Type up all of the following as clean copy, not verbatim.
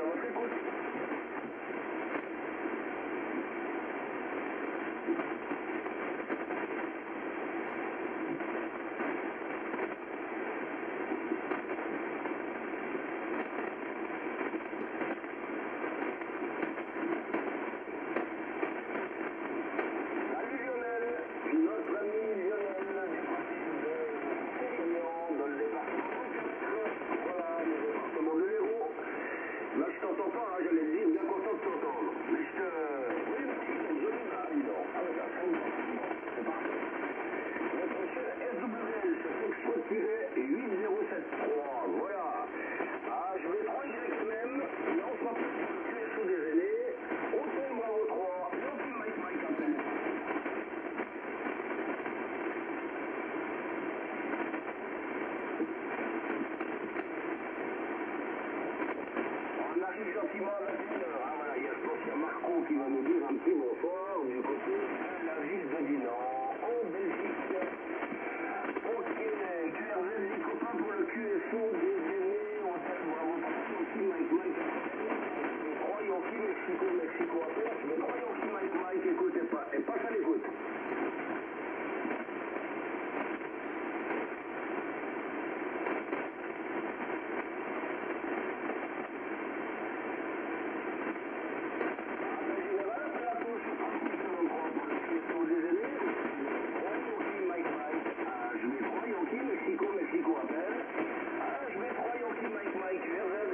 à votre écoute. Salut Lionel, notre ami Lionel du côté de Sérignan, dans le département de voilà, le département de l'Hérault. Là, je t'entends pas, hein, j'allais le dire, bien content de t'entendre. Mais je te... Oui, mais c'est une jolie main, dis donc. Ah, mais ça, c'est parfait. Notre cher SWL, c'est Foxtrot-8073, voilà. Ah, je vais 3Y même, et on se rappelle pour le QSO des aînés. Hôtel Bravo 3, Yoki Mike Mike appelle. On arrive gentiment à 21h. Ah voilà, je pense qu'il y a Marco qui va nous dire un petit bonsoir du côté de la ville de Dinan, en Belgique. Ok, QRZ, les copains pour le QSO des aînés, hôtel Bravo 3, Yoki Mike Mike. 3 Yoki Mexico, Mexico à faire. Mais 3 Yoki Mike Mike, écoutez pas, et passe à l'écoute. Mexico, Mexico appelle. Ah, je mets 3 Yankee Mike Mike, QRZ.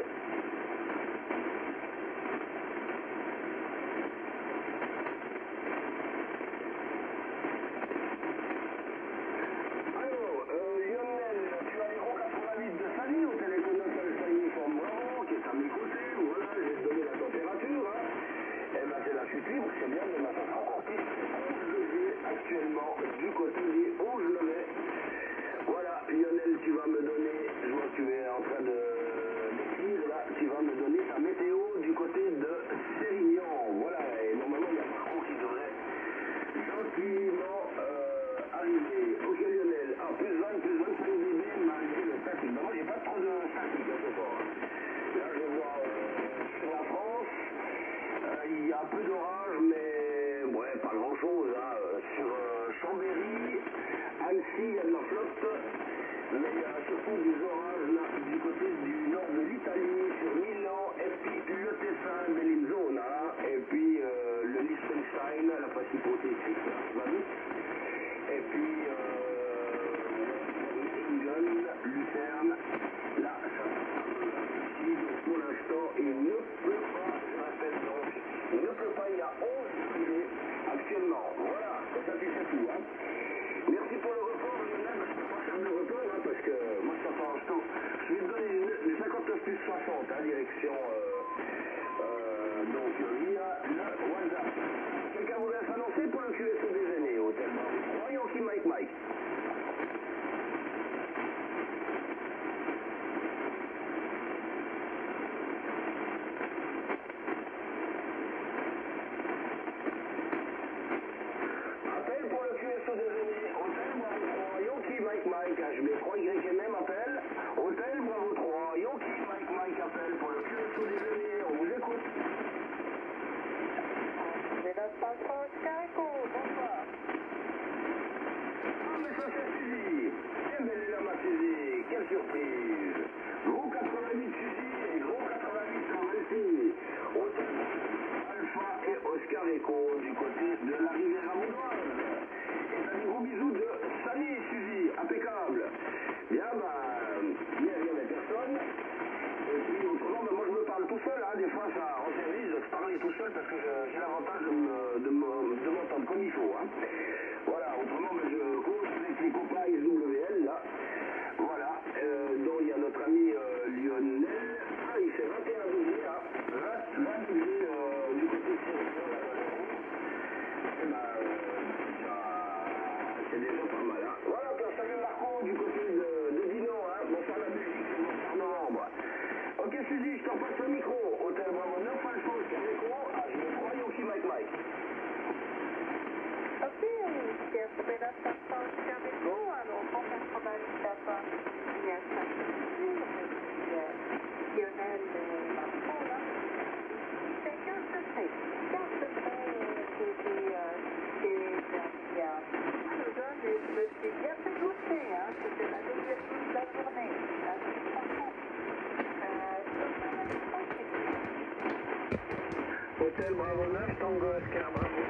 Alors, Lionel, tu as les 88 de Sally au téléphone Alpha Uniforme Bravo, qui est à mes côtés. Voilà, j'ai donné la température. Hein. Eh ben, c'est la chute libre, c'est bien, mais ça sera encore plus. 11 degrés actuellement du côté des Hauts-Gelais. Voilà, Lionel, tu vas me donner, je vois que tu es en train d'écrire là, tu vas me donner ta météo du côté de Sérignan. Voilà, et normalement il y a Marco qui devrait gentiment arriver. Ok Lionel, ah, plus 20, plus 25 dB malgré le statique. Ben, moi j'ai pas trop de statique à ce soir. Là je vois sur la France, il y a un peu d'orage, mais ouais, pas grand chose. Hein. Sur Chambéry, Annecy, il y a de la flotte, mais il y a surtout des orages là, du côté du nord de l'Italie, sur Milan, et puis le Tessin, Bellinzona, et puis le Liechtenstein, la principauté tchèque, et puis England, Lucerne, là, ça ici, donc pour l'instant, il ne pleut pas, je répète donc, il ne pleut pas, il y a 11 degrés actuellement, voilà, comme ça tu sais tout, hein. Merci pour le report, Lionel, je ne peux pas faire de report, hein, parce que moi je t'entends en stock. Je vais te donner une 59 plus 60, hein, direction, donc via le WhatsApp. Quelqu'un voudrait s'annoncer pour le QSO des aînés, hôtel Bravo 3, Yankee Mike Mike. Appel pour le QSO des aînés, hôtel Bravo 3, Yankee Mike Mike, HB3YMM appelle, hôtel Bravo 3, Yankee Mike Mike appelle pour le QSO des aînés, on vous écoute. C'est notre patron Chico, bonsoir. Ah mais ça c'est Suzy. Eh ben elle est là ma Suzy, quelle surprise. Gros 88 Suzy et gros 88 Nancy. Hôtel Alpha et Oscar Echo du côté de la Riviera Vaudoise. Et t'as des gros bisous de Sally et Suzy, impeccable. Bien il n'y a rien de personne. Et puis autrement, moi je me parle tout seul, hein. Des fois ça en service de se parler tout seul parce que j'ai l'avantage de m'entendre comme il faut. Hein. Voilà, autrement je cause avec les copains SWL là. Voilà, dont il y a notre ami Lionel. Ah, il fait 21 degrés, hein. 20 degrés du côté de Sérignan, là dans les roues. Et c'est déjà pas mal. Hein. Voilà, puis salut Marco du côté de Dinan, hein. Bonsoir la Belgique, bonsoir novembre. Ok Suzy, je t'en passe le micro. Hôtel Bravo 9 Alpha Oscar Echo, HB3 Yankee Mike Mike. Ok, Hôtel Bravo 9, Tango Oscar, bravo.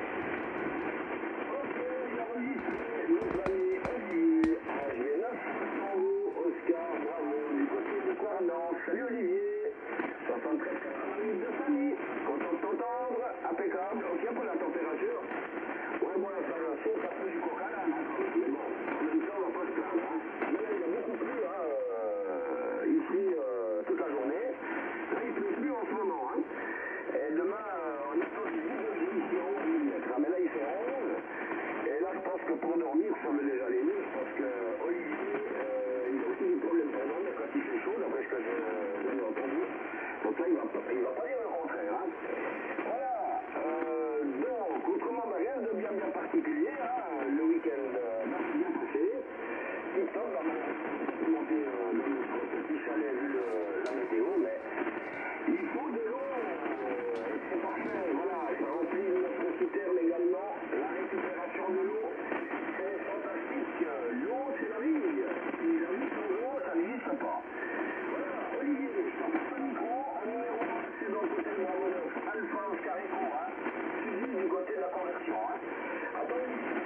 Ok, j'enregistre nos amis Olivier, AG9, Tango, Oscar, bravo, du côté de Cournance. Salut Olivier, 73,88 de Fanny, content de t'entendre, impeccable, ok pour la température. Ouais, bon, l'installation, ça fait du coca là, mais bon, en même temps, on va pas se plaindre, hein. Mais là, il y a beaucoup plu, hein, ici, toute la journée. Là, il pleut plus en ce moment, hein. Et demain, on attend 10 degrés ici en haut, 1000 mètres, hein. Mais là, il fait 11. Et là, je pense que pour dormir, ça me déjà les nuits. Je pense que Olivier, il a aussi des problèmes pour dormir quand il fait chaud, d'après ce que j'ai entendu. Donc là, il va pas dire le contraire, hein. Voilà. Donc, autrement, rien de bien particulier, hein. Le week-end bien passé. TikTok, on a monté dans notre petit chalet vu la météo, mais il faut de l'eau. Et c'est parfait, voilà. Ça remplit notre citerne également. La récupération de l'eau, c'est fantastique. L'eau, c'est la vie. Si la vie sans eau, ça n'existe pas. Voilà, Olivier, je t'en passe le micro. En numéro 1, c'est dans le côté de Bravo 9, Alpha Oscar Echo, hein. Suivi du côté de la conversion, hein. Attends,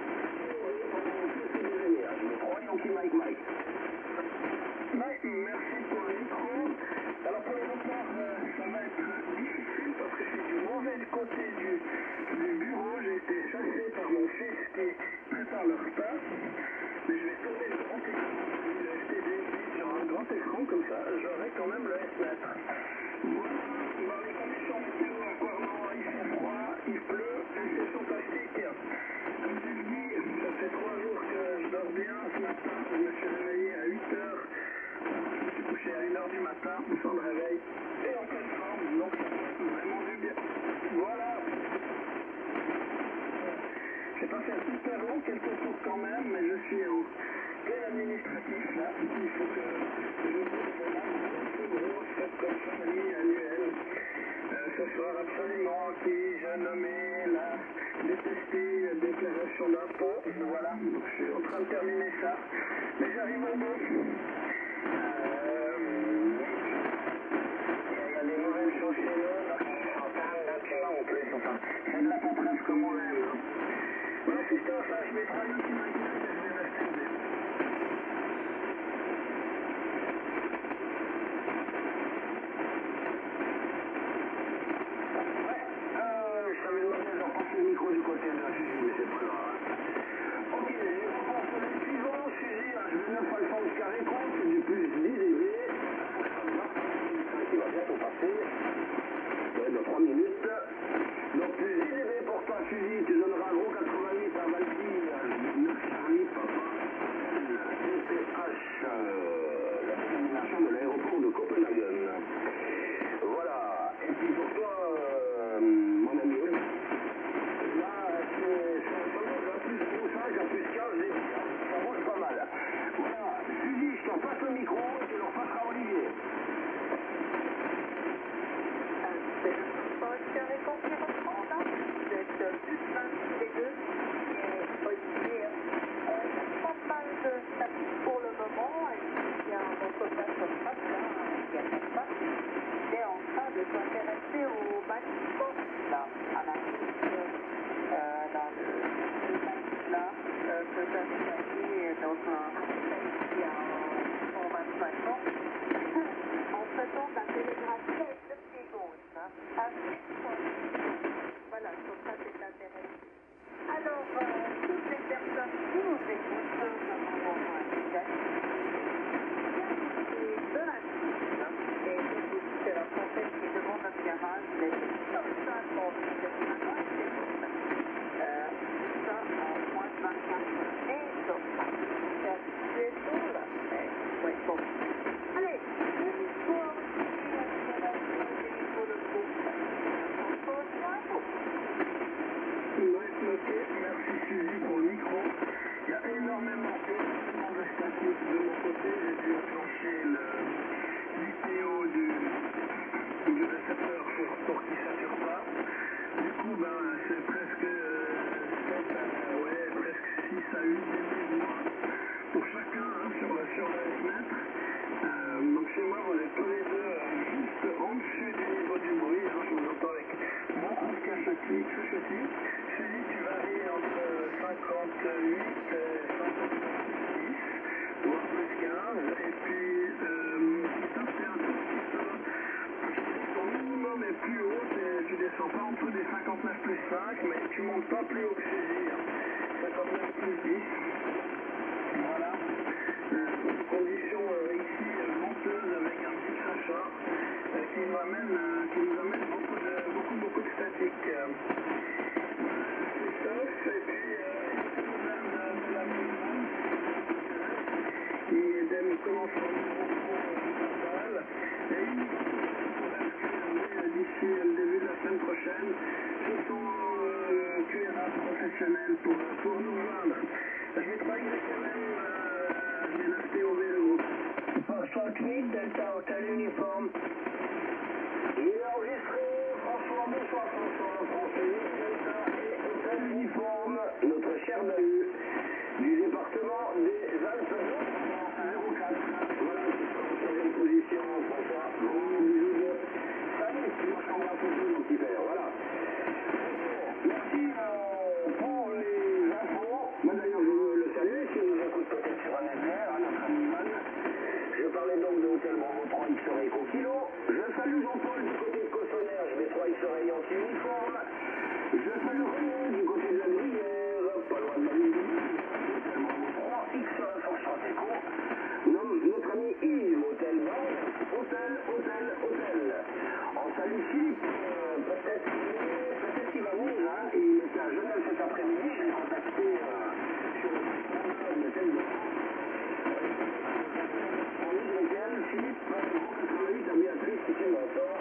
je me crois, donc Mike. Merci pour le micro. Alors pour le report, ça va être difficile parce que je suis du mauvais côté du bureau. J'ai été chassé par mon fils qui prépare le repas. Mais je vais tourner le grand écran. J'ai acheté des films sur un grand écran comme ça. J'aurai quand même le S-Mètre. Voilà, dans les conditions météo à Cournant, il fait froid, il pleut et c'est fantastique. Comme je le dis, ça fait 3 jours que je dors bien. Ce matin, je me suis réveillé à 8 heures. Je me suis couché à 1 heure du matin, sans le réveil, et en pleine forme, donc ça fait vraiment du bien. Voilà. J'ai pas fait super long, quelques tours quand même, mais je suis en plein administratif là. Il faut que je bouge la plus grosse fête comme famille annuelle. Ce soir absolument, qui j'ai nommé la détestée déclaration d'impôt. Voilà, donc je suis en train de terminer ça, mais j'arrive au bout. Il y a des nouvelles choses chez nous, donc je suis en train d'appuyer en plus, enfin, c'est de la paperasse comme on aime. Hein. Voilà, c'est ça, je vais prendre un petit magasin et je vais rester en l'air. Je t'avais demandé de repasser le micro du côté de la Suzy, mais c'est pas grave. Ok, je repasse le suivant, Suzy, H29 Alpha Oscar Echo, c'est du plus 10 dB. Qui va bientôt passer. Ouais, dans 3 minutes. Donc plus 10 dB pour toi, Suzy, tu donneras un gros 88 à Valky, 9 Charlie, papa. DPH, la détermination de l'aéroport de Copenhagen. Voilà. Et puis pour toi, mon ami Olivier, là, c'est plus 5 à plus 15 dB. Ça bouge pas mal. Voilà. Suzy, je t'en passe le micro et tu le repasseras à Olivier. Oscar et quand tu reprends là, vous êtes plus 20 tous les deux. Et Olivier, il y a pas mal de statuts pour le moment. Et puis il y a un reportage comme ça, il y a comme ça. Il est en train de s'intéresser au bâtiment là, à la route, dans le bâtiment là, que j'avais gagné dans un il y a 125 ans. En faisant de la télégraphie avec le pied gauche. Hein. Voilà, donc ça c'est intéressant. Alors, toutes les personnes qui nous écoutent, nous avons un message. C'est de la suite. Hein. Et c'est la française qui demande un garage, mais c'est comme ça qu'on fait maintenant, et c'est comme ça. Ça en moins de 24 et donc ça. C'est tout là. Oui, bon. Allez, une histoire pour le groupe. Ok, merci Suzy pour le micro. Il y a énormément de statuts de mon côté. J'ai dû enclencher l'IPO du récepteur pour qu'il ne sature pas. Du coup, c'est presque 6 à 8 dB moins pour chacun sur le S-mètre. Donc chez moi, vous êtes tous les deux juste en dessus du niveau du bruit. Je vous entends avec qui chuchotis. Je te dis, tu varies entre 58 et 170, voire plus 15. Et puis, Christophe, c'est un tout petit peu. Ton minimum est plus haut, tu descends pas en dessous des 59 plus 5, mais tu montes pas plus haut que Suzy. 59 plus 10. Voilà. Condition ici venteuse avec un petit crachat qui nous amène beaucoup de statique. Christophe, et puis de la minimum qui commence à total. Et d'ici le début de la semaine prochaine, ce sont QRA professionnels pour nous joindre. Je vais travailler quand même j'ai noté au le groupe. Foxtrot 8, Delta Hotel Uniforme. Il est enregistré, François, bonsoir François, François 8, Delta et Hôtel Uniforme, notre cher Dahu, du département des Alpes 04. Voilà, qui sera en 3e position, François. Gros bisous de salut, moi je t'envoie un photo, mon petit père, voilà. Merci pour les infos. Moi d'ailleurs, je veux le saluer, si on nous écoute peut-être sur un SR, notre ami Ivan. Je parlais donc de Hôtel Bravo 3 X-Ray au kilo. Je salue Jean-Paul du côté de Cossonère, je mets 3 X-Ray anti-uniforme. Je salue René du côté de la Gruyère, pas loin de la ville. Hôtel Bravo 3 X-Ray Foxtrot Echo. Notre ami Yves, Hôtel Bar, Hôtel. On salue Philippe, peut-être qu'il va venir, hein. Il était à Genève cet après-midi, je l'ai contacté sur le répondeur de Telmo. Philippe, gros 88 à Béatrice, qui fait longtemps.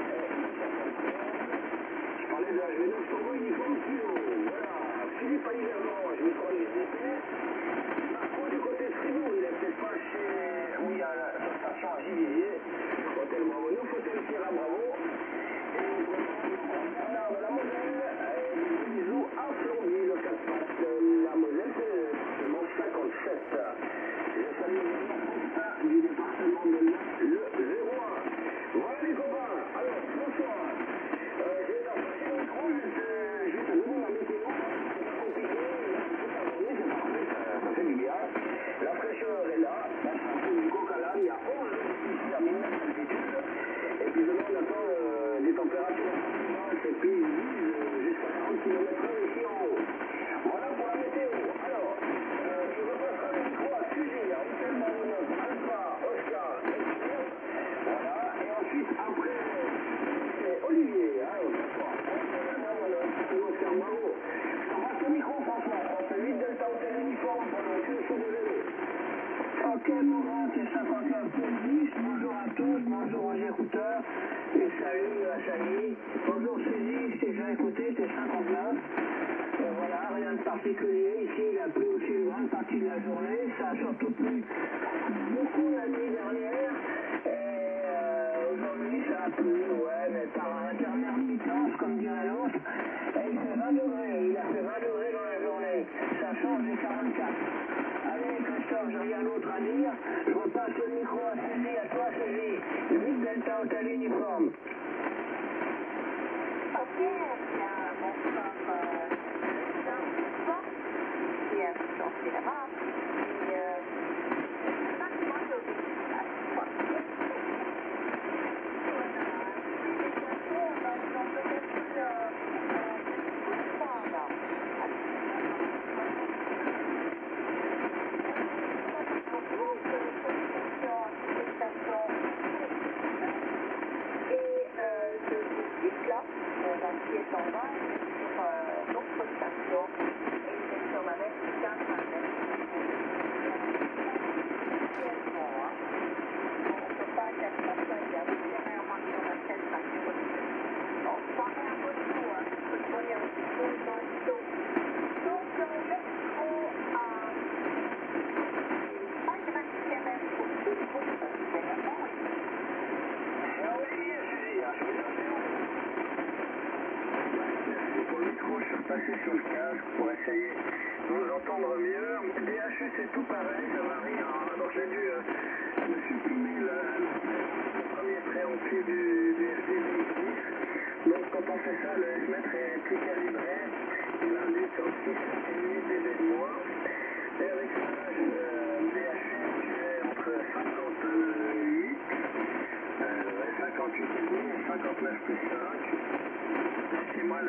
Je parlais de HV9 Togo uniforme kilo. Voilà. Philippe à Yverland, je vais croire les GP. Marco du côté de Fribourg, il est peut-être pas chez. Où il y a sa station à Gillivier. Hôtel Bravo 9, Hôtel Sierra Bravo. Et Bernard de la Moselle. Et des bisous à Flondy, le 4 pattes. La Moselle, c'est seulement 57. Je salue du département de le 01. Voilà les copains. Alors, bonsoir. Je vais t'approcher le micro, je vais te donner ma météo. C'est pas compliqué. Toute la journée, c'est parfait, ça fait du bien. La fraîcheur est là. Là, c'est un peu du coq à l'âne. Il y a 11 ici à 1000 mètres d'altitude. Et puis demain, on attend des températures basses et puis ils disent jusqu'à 40 km/h ici en haut. Voilà pour la météo. Alors, je repasserai le micro à Suzy, à Hôtel Bravo 9, Alpha, Oscar, Expert. Voilà. Et ensuite, après, c'est Olivier, hein, bonsoir. Oscar Bravo. Je t'embrasse le micro, François. François 8, Delta Hôtel Uniforme pendant que je suis désolé. Ok, mon grand, c'est 59 plus 10. Bonjour à tous, bonjour aux écouteurs. Et salut à Sally. Bonjour Suzy, je t'ai déjà écouté, c'est 59. Voilà, rien de particulier. Ici, il a plu aussi une grande partie de la journée. Ça a surtout plu beaucoup la nuit dernière. Et aujourd'hui, ça a plu, ouais, mais par intermittence, comme dirait l'autre. Et il fait 20 degrés. Il a fait 20 degrés dans la journée. Ça change des 44. Allez, Christophe, j'ai rien d'autre à dire. Je repasse le micro à Suzy, à toi, Suzy. 8 Delta Hotel Uniforme. Ok, bien, bonsoir. Et donc, c'est là-bas. Et c'est pas que moi, je vais à chaque fois. Voilà. Et bientôt, on va peut-être plus de temps, là. Et ce site-là, qui est en bas, sur d'autres stations, et c'est sur la même 15 mètres. On ne peut pas être confiant, dernièrement sur la scène station. On se parlait un peu de tout, hein. On peut se voyer un petit peu dans le dos. Donc, le métro à 5 km au-dessus du groupe, c'est vraiment Olivier, Suzy, je suis pour le micro, je suis repassé sur le casque pour essayer de vous entendre mieux. DHU, c'est tout pareil, ça varie. Donc j'ai dû me supprimer le premier préampli du FDV. Donc quand on fait ça, le S-mètre est plus calibré.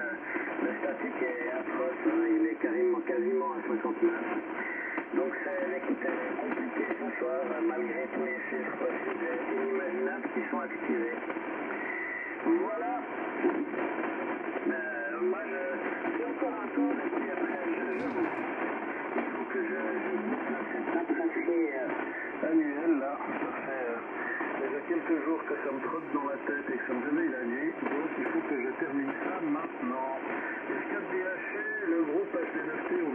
le statique est atroce, hein, il est quasiment à 69. Donc l'écoute est compliquée ce soir, malgré tous les filtres possibles et inimaginables qui sont activés. Voilà. Moi, je fais encore un tour et puis après, il faut que je boucle cette matraquerie annuelle là. Ça fait déjà quelques jours que ça me trotte dans la tête et que ça me réveille la nuit. Donc il faut que je termine ça maintenant. S4DHU, le groupe HD9TOV.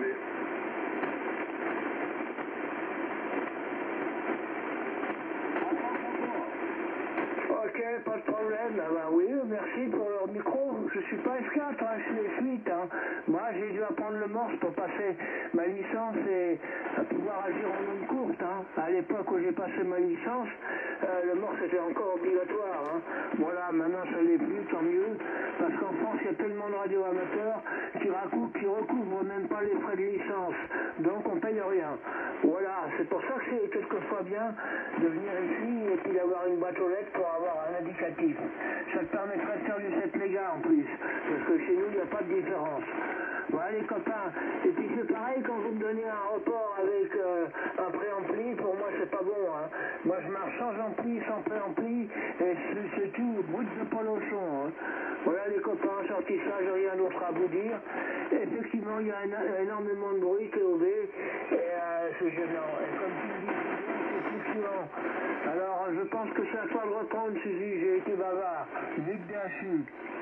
Ok, pas de problème. Ah bah oui, merci pour leur micro. Je suis pas F4, hein, je suis F8. Hein. Moi, j'ai dû apprendre le morse pour passer ma licence et pouvoir agir en onde courte. Hein. À l'époque où j'ai passé ma licence, le morse était encore obligatoire. Hein. Voilà, maintenant ça l'est plus, tant mieux. Parce qu'en France, il y a tellement de radios amateurs qui recouvrent même pas les frais de licence. Donc on paye rien. Voilà, c'est pour ça que c'est quelquefois bien de venir ici et puis d'avoir une boîte aux lettres pour avoir un indicatif. Ça te permettrait de faire du 7 mégas en plus, parce que chez nous, il n'y a pas de différence. Voilà les copains. Et puis c'est pareil, quand vous me donnez un report avec un préampli, pour moi c'est pas bon. Hein. Moi je marche sans ampli, sans préampli, et c'est tout, brut de polochon. Hein. Voilà les copains, sorti ça, j'ai rien d'autre à vous dire. Effectivement, il y a énormément de bruit, TOV, et c'est gênant. Et comme tu me dis, c'est fluctuant. Alors je pense que c'est à toi de reprendre, Suzy, j'ai été bavard. Luc DHU.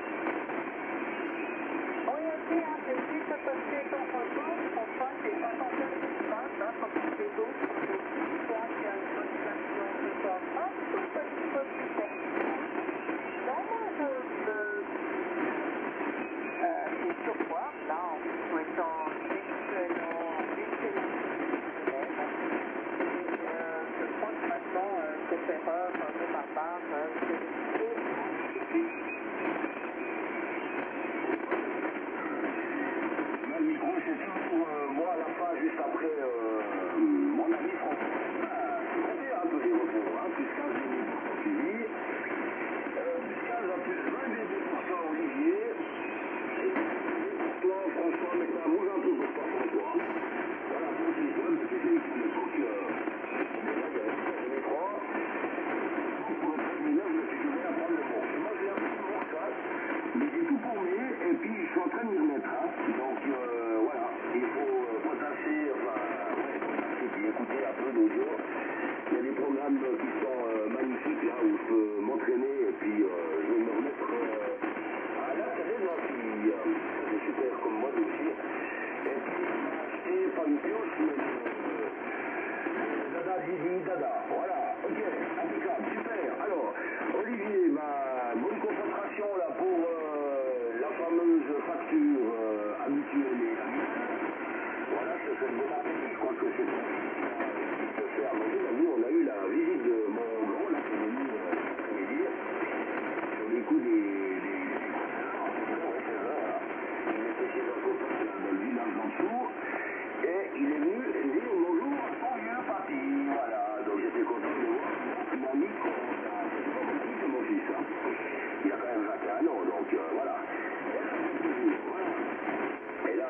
Orienté à ceci, ça peut être en photo, en face, et pas en fait, comme c'est d'autres, je crois qu'il y a une motivation ce soir un tout petit peu plus forte. Non, moi, c'est surpoir, là, en souhaitant une excellente semaine. Je crois que maintenant, cette erreur de ma part, Le micro, c'est toujours moi à la fin, juste après mon ami François. C'est compté, hein, tous les retours, hein, plus 15 minutes pour son suivi, plus 15 en plus 20 minutes pour toi, Olivier, et pour toi, François, mais ça bouge un peu pour toi, François. Voilà, pour le téléphone, parce que c'est lui qui me truc, déjà, il y a les trois. Pour le 13 minutes, je me suis donné à prendre le bon. Et moi, j'ai un peu de bon ça, mais j'ai tout paumé, et puis je suis en train de m'y remettre, hein. Donc, voilà, il faut potasser, puis écouter un peu d'audio. Il y a des programmes qui sont magnifiques, là, où je peux m'entraîner, et puis je vais me remettre à la télé, là, qui est super comme moi, aussi. Et puis, on m'a acheté, pas une pioche, mais Dada, Didi, Dada. Voilà, ok, impeccable, super. Alors, Olivier, bonne concentration, là, pour la fameuse facture habituelle et habituelle. Voilà, je te souhaite bon appétit, je crois que c'est tout. Je te fais à manger. Là, nous, on a eu la visite de mon gros, là, qui est venu l'après-midi, sur les coups des conteneurs, ouais, c'est vrai, là. Il était chez un copain, là, dans le village en dessous, et il est venu dire bonjour à son vieux papy, voilà. Donc j'étais content de voir mon ami, c'est pas mon ami, c'est mon fils, hein. Il a quand même 21 ans, donc voilà. Et là, c'est toujours, voilà. Et là,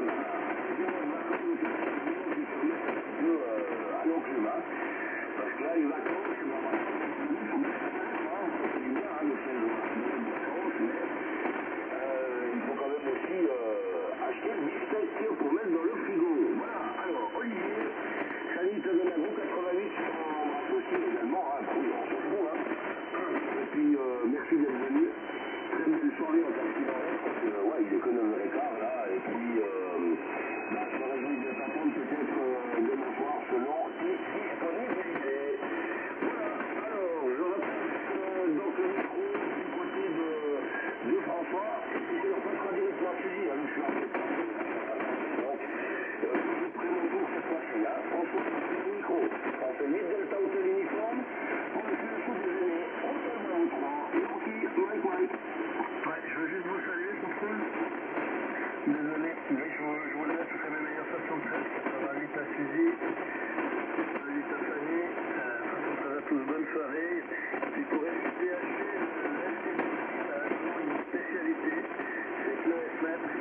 à l'enclume, hein. Parce que là, les vacances, c'est pas mal. Il faut mettre c'est bien, hein, le ciel de vacances, mais il faut quand même aussi acheter le beefsteak pour mettre dans le frigo. Voilà. Alors, Olivier, Sally te donne un gros 88 sur ma possible également, hein. Oui, on s'en fout, hein. Et puis, merci d'être venu. Très belle soirée en tant qu'il en reste, parce que, ouais, il est que 9h15, là, et puis, je me réjouis de t'attendre peut-être demain soir selon tes disponibilités. Voilà, alors je repasse donc le micro du côté de François, et puis on passera directement à Suzy, hein, je suis arrivé par donc je prends mon tour cette fois-ci, hein. François, le micro, on fait 8 Delta Hotel uniforme, on fait le coup déjeuner, Hôtel Bravo 3, Yankee, Mike. Ouais, je veux juste vous saluer, contrôle. Désolé, mais je voulais mettre toutes mes meilleures 73, 88 à Suzy, 88 à Fanny, 73 à tous, bonne soirée. Puis pour FDHG, une spécialité, c'est que le FMAP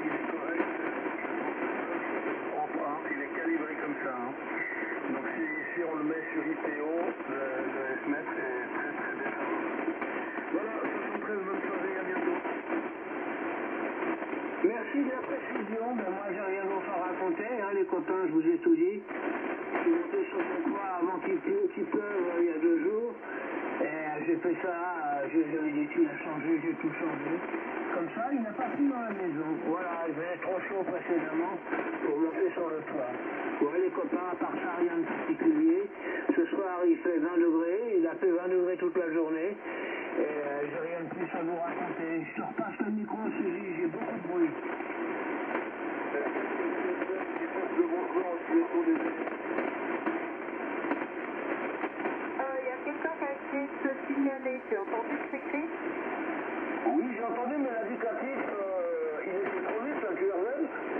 partie de la précision, ben moi j'ai rien d'autre à raconter, hein, les copains, je vous ai tout dit. Je suis monté sur le toit avant qu'il pleuve il y a 2 jours. Et j'ai fait ça, j'ai des tuiles à changer, j'ai tout changé. Comme ça, il n'a pas plu dans la maison. Voilà, il faisait trop chaud précédemment pour monter sur le toit. Ouais, les copains, à part ça, rien de particulier. Ce soir, il fait 20 degrés, il a fait 20 degrés toute la journée. Et j'ai rien de plus à vous raconter. Je te repasse le micro, Suzy, j'ai beaucoup de bruit. Il y a quelqu'un qui a essayé de se signaler. Tu as entendu ce cri? Oui, j'ai entendu, mais l'indicatif, il était trop vite, un QRZ.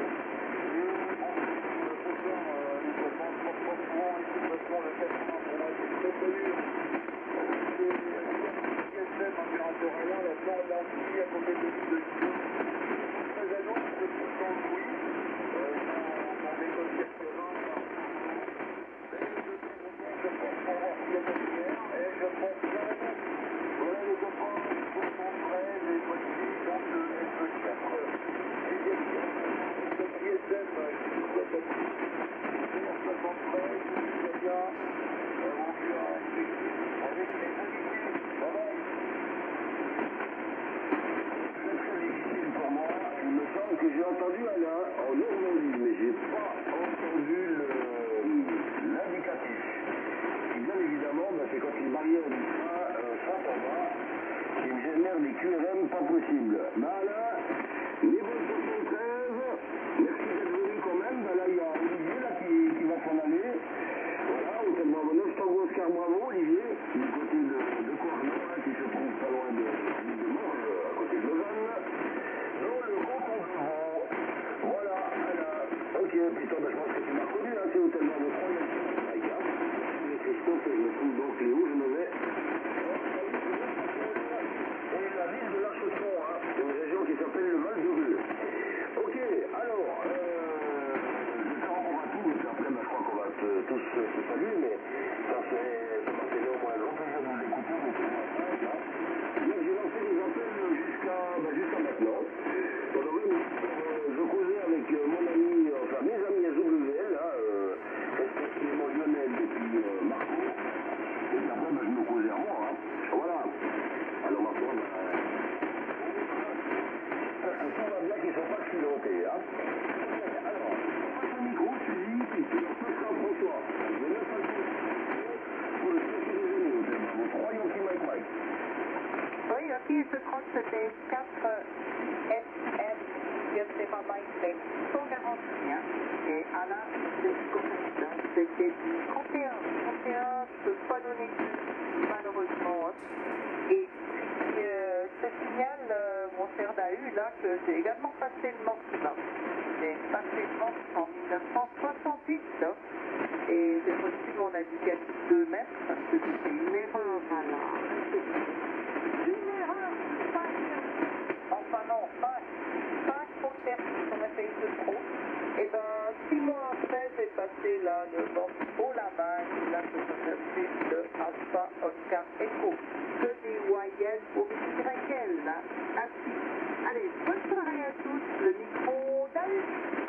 Que j'ai entendu Alain en Normandie, mais j'ai pas entendu l'indicatif. Et bien évidemment, c'est quand les barrières du train sont en bas qui me génèrent des QRM pas possibles. Ben Alain, les bonnes 73, merci d'être venu quand même. Ben là, il y a Olivier là, qui va s'en aller. Voilà, hôtel Bravo 9, Tango Oscar Bravo, Olivier, du côté de Cornon, qui se trouve pas loin de Morges, à côté de Lausanne. Dans le canton de Vaud. Voilà, Alain. Ok, putain, je pense que tu m'as reconnu, hein, c'est Hôtel Bravo 3, il y a le Christophe, et je me trouve donc Léo, je me vais. Et la ville de l'Archesson, hein, c'est une région qui s'appelle le Val-de-Rue. Ok, alors, je te rencontre à tous, et puis après, je crois qu'on va tous se saluer, mais ça m'a fait néanmoins un grand plaisir de vous écouter, donc là, j'ai lancé des appels jusqu'à maintenant. Je causais avec mon ami, enfin mes amis SWL, là, respectivement Lionel et puis Marco. Et puis après, je me causais à moi. Hein. Voilà. Alors maintenant, tout va bien qu'ils ne sont pas accidentés. Hein. Alors, passe le micro, Suzy, puis tu leur passeras à François. Je vais même passer pour le petit déjeuner au thème. Vos 3 Yankee Mike Mike. Oui, ok, je crois que c'était 4 FM, c'est pas Mike, sans garantie, hein. Et Alain, c'est du communiste, hein. C'était du 31. 31, je peux pas donner plus, malheureusement. Hein. Et puis, ce signal, mon cher Dahu, là, que j'ai également passé le morceau, là. J'ai passé le morceau en 1968, là. Et j'ai reçu mon indicatif de mètres, parce que c'était une erreur, alors. Une erreur, enfin non, 5 pour le permis, on a fait de trop. Et ben, 6 mois après, j'ai passé là le morceau la main, et là je me suis de Alpha Oscar Echo, que des YL pour YL, là, ainsi. Allez, bonne soirée à tous, le micro d'Alice.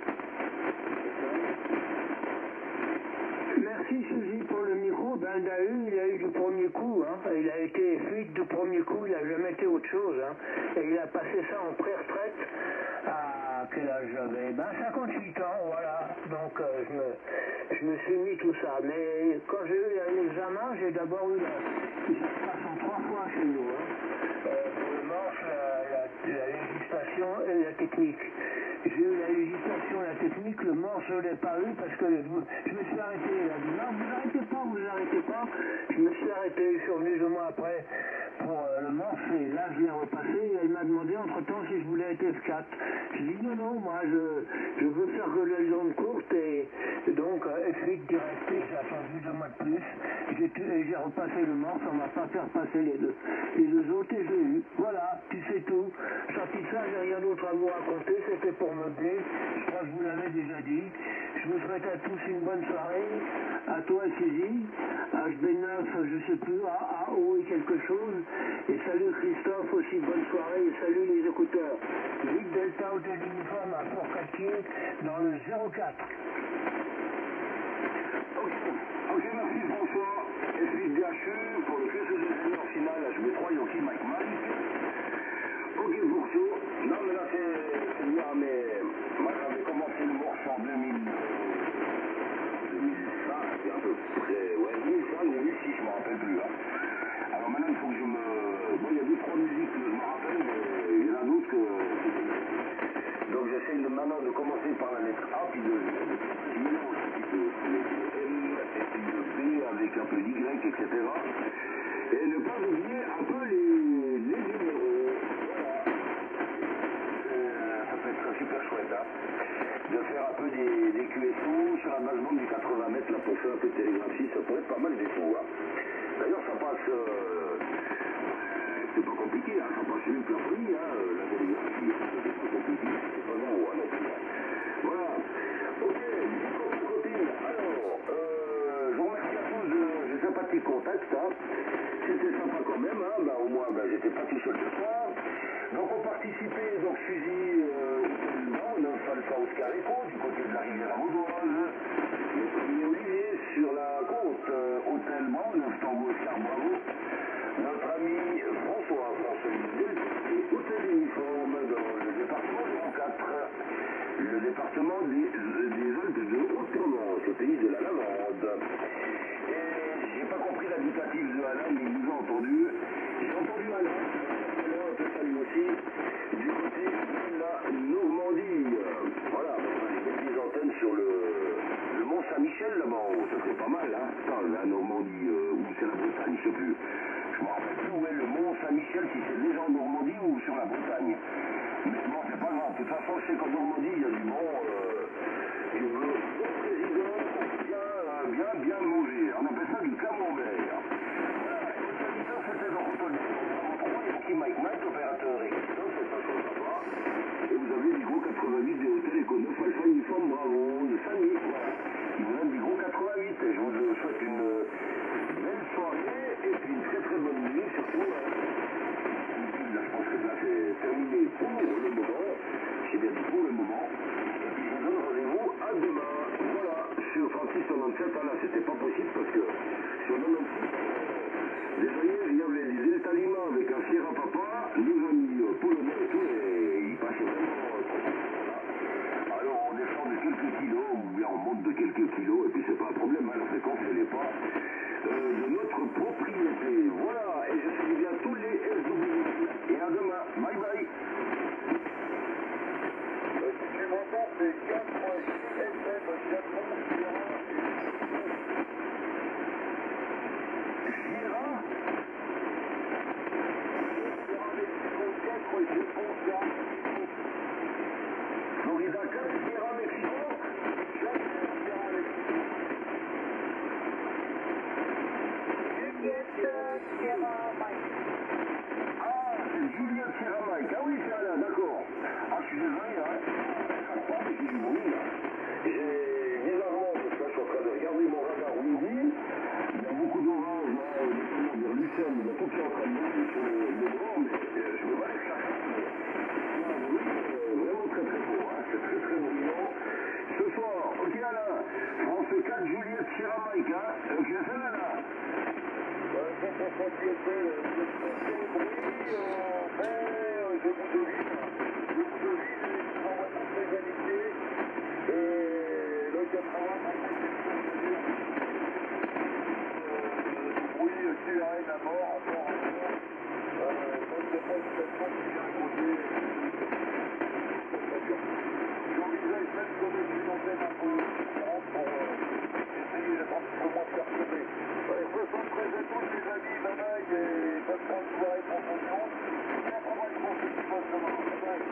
Merci Suzy pour le micro. Ben Dahu, il a eu du premier coup, hein. Il a été fluide du premier coup, il n'a jamais été autre chose. Hein. Et il a passé ça en pré-retraite à quel âge j'avais? Ben 58 ans, voilà. Donc je me suis mis tout ça. Mais quand j'ai eu l'examen, j'ai d'abord eu ils se passent en 3 fois chez nous. Hein. Pour le manche, la législation et la technique. J'ai eu la législation et la technique, le manche je ne l'ai pas eu parce que je me suis arrêté. Elle a dit non, vous arrêtez pas. Je me suis arrêté, je suis revenu 2 mois après pour le manche et là je l'ai repassé et elle m'a demandé entre temps si je voulais être F4. Je dis non, moi je veux faire que la zone courte et donc F8 direct. J'ai attendu 2 mois de plus. J'ai repassé le manche, on ne va pas faire passer les deux. Les 2 autres et j'ai eu. Voilà, tu sais tout. Sorti de ça, j'ai rien d'autre à vous raconter, c'était pour meubler. crois que je vous l'avais déjà dit. Je vous souhaite à tous une bonne soirée. À toi, Suzy. HB9, je sais plus, AO et quelque chose. Et salut Christophe aussi, bonne soirée. Et salut les écouteurs. 8 Delta Hotel Uniforme à Port-Cartier dans le 04. Ok, merci François. SVDHU pour le QSE ingénieur final HB3 Yankee Mike Mike. Ok, Bourseau. Non, mais là, c'est bien, mais moi, j'avais commencé le morceau en 2005, et à peu près, ouais, 2005, 2006, je me rappelle plus. Hein. Alors maintenant, il faut que je me... Bon, il y a 2-3 musiques que je me rappelle, mais il y en a d'autres que... Donc, j'essaie maintenant de commencer par la lettre A, puis le Z, je mélange un petit peu le M, et puis le B avec un peu d'Y, etc. Et ne pas oublier un peu les numéros. Voilà. Ça peut être super chouette, hein, de faire un peu des QSO sur la base bande du 80 mètres, là, pour faire un peu de télégraphie, ça pourrait être pas mal du tout. Hein. D'ailleurs, ça passe... c'est pas compliqué, hein, ça passe une plafonie, hein, la télégraphie, c'est pas compliqué, c'est pas nouveau, hein, non plus. Voilà. Ok, copine. Alors, je vous remercie à tous de ces sympathiques contacts, hein. C'était sympa quand même, hein, bah, au moins, bah, j'étais pas tout seul ce soir. Donc, on participait, donc, Suzy, Alpha Oscar Echo, du côté de la rivière Vaudoise, notre ami Olivier sur la côte, Hôtel Brown, Tango Oscar Bravo, notre ami François et Hôtel Uniforme dans le département 04, le département des Alpes de Haute-Provence, au pays de la lavande. Et j'ai pas compris l'indicatif de Alain, mais il nous a entendu. J'ai entendu Alain, on te salue aussi, du côté de la Normandie. Voilà, des antennes sur le Mont Saint-Michel là-bas, ça serait pas mal, hein. Putain, la Normandie, ou c'est la Bretagne, je sais plus. Je me rappelle plus où est le Mont Saint-Michel, si c'est déjà en Normandie ou sur la Bretagne. Mais bon, c'est pas grave. De toute façon, je sais qu'en Normandie, il y a du bon président pour bien manger. On appelle ça du camembert. Voilà, c'était donc Yankee Mike Mike, opérateur et Christophe, c'est pas trop sympa. Et vous avez des gros 88 des hôtels Eco 9 Alpha Uniforme Bravo de Samy. Voilà. Il vous donne des gros 88 et je vous souhaite une belle soirée et puis une très très bonne nuit surtout. Là, je pense que là c'est terminé pour le moment. J'ai bien dit pour le moment. Et puis je vous donne rendez-vous à demain. Voilà, sur Francis 97. Ah là, c'était pas possible parce que sur 96, déjà hier, il y avait des Delta Lima avec un Sierra Papa, nos amis polonais et tout, et ils passaient vraiment. Voilà. Alors on descend de quelques kilos, ou bien on monte de quelques kilos, et puis c'est pas un problème, hein, la fréquence elle n'est pas de notre propriété. Voilà, et je salue bien tous les SW. Et à demain. Bye bye. Si tu m'entends, c'est 4 FM Japon, Sierra Florida 4, Sierra Mexico. Sierra Mike. Ah, c'est Juliette Sierra Mike. Ah oui, c'est Alain, d'accord. Ah, je suis désolé, hein. Je crois que j'ai du bruit, là. J'ai bizarrement, parce que là, je suis en train de regarder mon radar Windy. Il y a beaucoup d'orages, là, notamment vers Lucerne. Il y a tout qui est en train de monter sur le grand, mais je me bats avec ça. Vraiment très très beau, hein. C'est très très bruyant. Ce soir, ok Alain, France 4, Juliette Sierra Mike, hein. Ok, c'est là, là. Bye bye et bonne soirée pour tout le monde.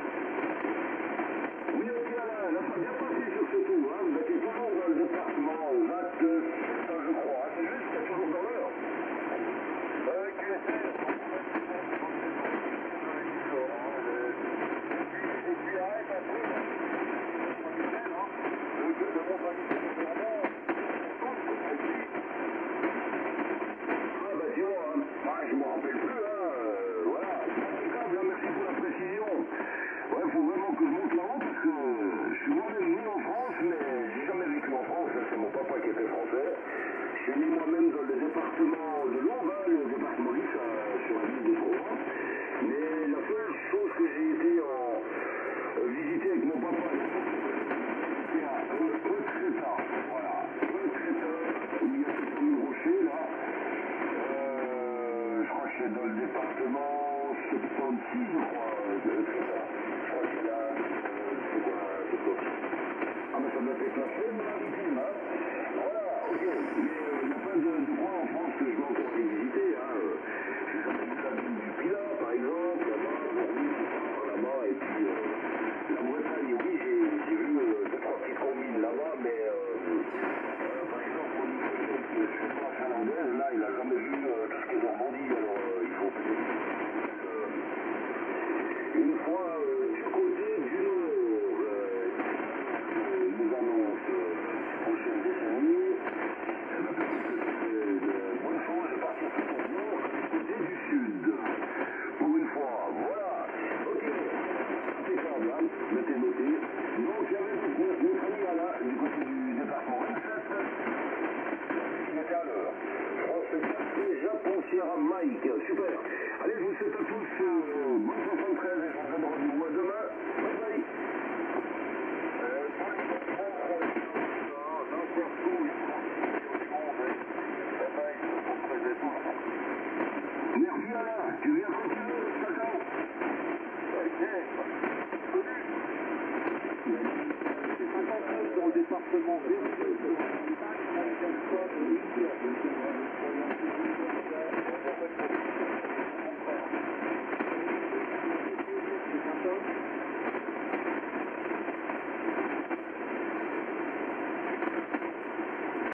département de l'Aube, hein, le département Luxe sur la ville de Troyes. Mais la seule chose que j'ai été visiter avec mon papa, c'est à Eutreta. Voilà, Eutreta, où il y a tout un rocher là. Je crois que c'est dans le département 76, je crois, de Eutreta. Je crois qu'il y a c'est quoi, c'est quoi. Ah mais ça doit être la chaîne maritime, hein. Voilà, ok. Mais il n'y a pas de coin en France que je dois encore aller visiter, hein. J'ai jamais vu la ville du Pilat, par exemple, là-bas, oui, par là-bas, et puis la Bretagne, oui, j'ai vu deux, trois petites combines là-bas, mais par exemple, au niveau de je suis pas finlandaise, là, il n'a jamais vu tout ce qui est Normandie, alors il faut peut-être une fois du côté du Nord, nous annonce prochaine décennie, bonne chose de partir plutôt au nord, du côté du sud. Pour une fois, voilà. Ok, impeccable, hein, mettez noté. Donc, il y avait notre ami Alain du côté du département 27. Il était à l'heure. France 4, Japon, Sierra, Mike. Super. Allez, je vous souhaite un